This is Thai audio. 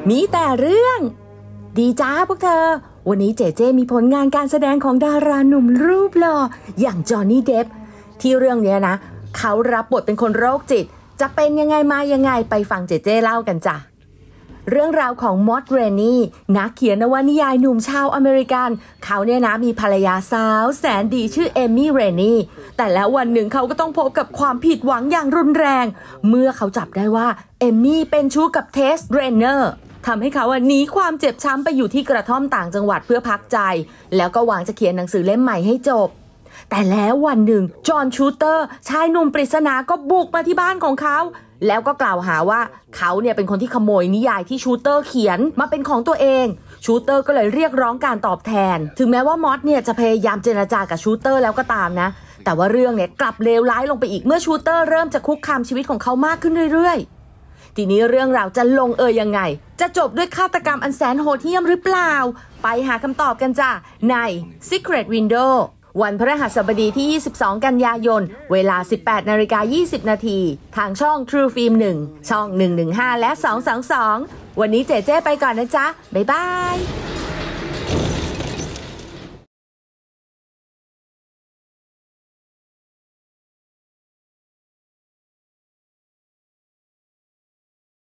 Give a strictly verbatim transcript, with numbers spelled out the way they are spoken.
มีแต่เรื่องดีจ้าพวกเธอวันนี้เจเจมีผลงานการแสดงของดาราหนุ่มรูปหล่ออย่างจอห์นนี่เดปที่เรื่องนี้นะเขารับบทเป็นคนโรคจิตจะเป็นยังไงมายังไงไปฟังเจเจเล่ากันจ้ะเรื่องราวของมอดเรนนี่นักเขียนนวนิยายหนุ่มชาวอเมริกันเขาเนี่ยนะมีภรรยาสาวแสนดีชื่อเอมี่เรนนี่แต่แล้ววันหนึ่งเขาก็ต้องพบกับความผิดหวังอย่างรุนแรงเมื่อเขาจับได้ว่าเอมี่เป็นชู้กับเทสเรนเนอร์ทำให้เขาหนีความเจ็บช้ำไปอยู่ที่กระท่อมต่างจังหวัดเพื่อพักใจแล้วก็หวังจะเขียนหนังสือเล่มใหม่ให้จบแต่แล้ววันหนึ่งจอห์นชูเตอร์ชายหนุ่มปริศนาก็บุกมาที่บ้านของเขาแล้วก็กล่าวหาว่าเขาเนี่ยเป็นคนที่ขโมยนิยายที่ชูเตอร์เขียนมาเป็นของตัวเองชูเตอร์ก็เลยเรียกร้องการตอบแทนถึงแม้ว่ามอสเนี่ยจะพยายามเจรจากับชูเตอร์แล้วก็ตามนะแต่ว่าเรื่องเนี่ยกลับเลวร้ายลงไปอีกเมื่อชูเตอร์เริ่มจะคุกคามชีวิตของเขามากขึ้นเรื่อยๆทีนี้เรื่องราวจะลงเอยยังไงจะจบด้วยฆาตกรรมอันแสนโหดเหี้ยมหรือเปล่าไปหาคำตอบกันจ้ะใน Secret Windowวันพฤหัสบดีที่ยี่สิบสองกันยายนเวลา สิบแปดนาฬิกายี่สิบนาทีทางช่อง True Film หนึ่งช่องหนึ่งหนึ่งห้าและสองสองสองวันนี้เจเจไปก่อนนะจ๊ะบ๊ายบาย